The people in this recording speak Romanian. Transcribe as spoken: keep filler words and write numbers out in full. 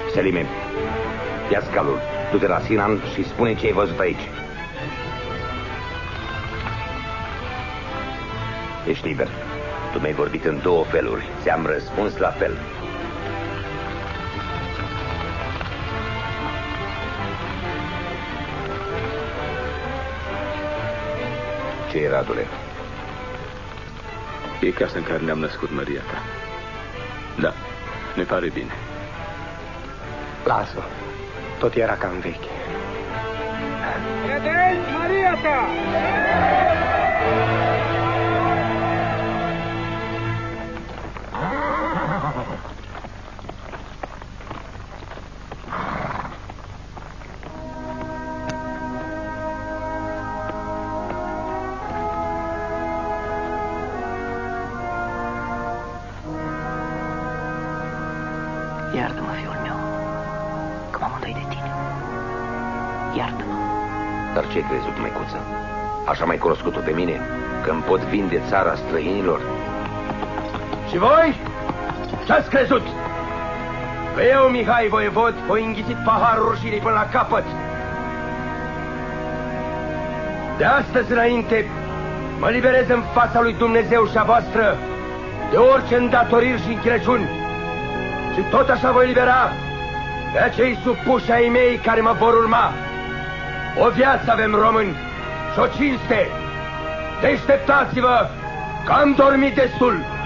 Selime, ia scalul, du-te la Sinan și spune ce ai văzut aici. Ești liber. Tu mi-ai vorbit în două feluri. Ți-am răspuns la fel. Ce e, Radule? E casa în care ne-am născut, măria ta. Da, ne pare bine. Lasă-o. Tot era cam veche. Vedeți, măria ta! Iartă-mă, fiul meu, că m-am întâi de tine. Iartă-mă. Dar ce-ai crezut, măicuță? Așa mai cunoscut-o pe mine? Că-mi pot vinde țara străinilor? Și voi? Ce-ați crezut? Că eu, Mihai Voievod, voi înghițit paharul rușinii până la capăt. De astăzi înainte, mă liberez în fața lui Dumnezeu și a voastră de orice îndatoriri și închinăciuni. Și tot așa voi libera pe acei supuși ai mei care mă vor urma. O viață avem, români, și o cinste. Deșteptați-vă că am dormit destul.